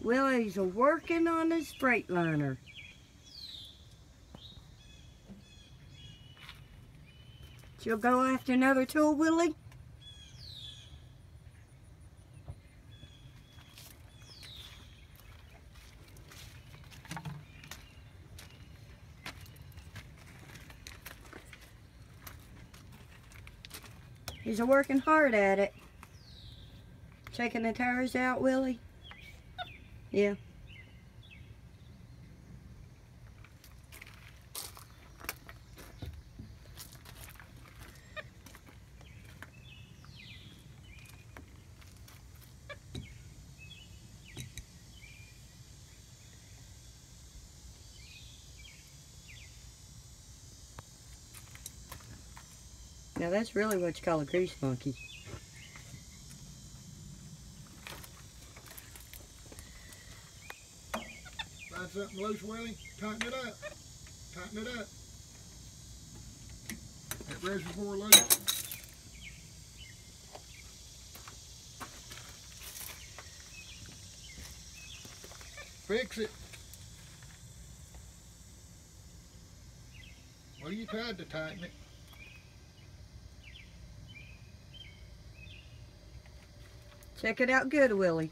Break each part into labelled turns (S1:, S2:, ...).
S1: Willie's working on his Freightliner. You'll go after another tool, Willie? He's working hard at it. Checking the tires out, Willie? Yeah. Now that's really what you call a grease monkey.
S2: Find something loose, Willie, tighten it up. Tighten it up. That reservoir loose. Fix it. Well, you tried to tighten it.
S1: Check it out good, Willie.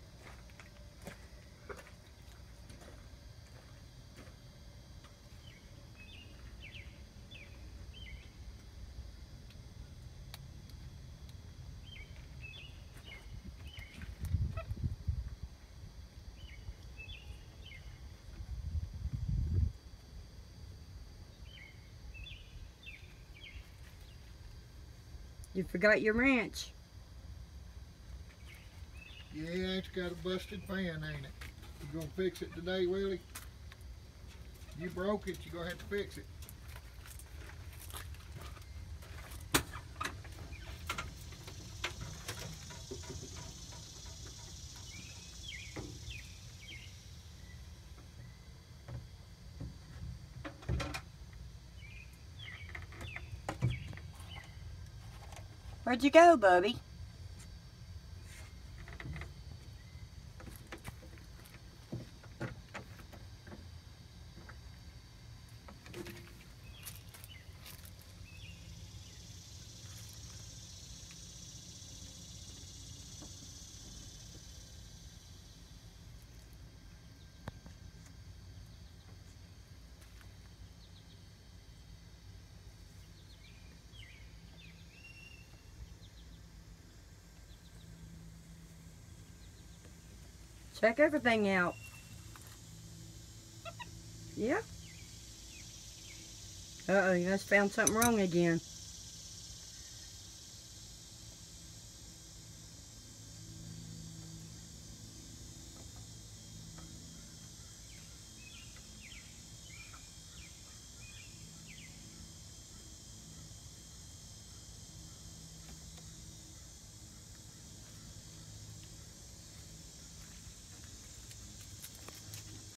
S1: You forgot your wrench.
S2: Yeah, it's got a busted fan, ain't it? You gonna fix it today, Willie? You broke it, you're gonna have to fix it.
S1: Where'd you go, Bubby? Check everything out. Yeah. Uh-oh, you must have found something wrong again.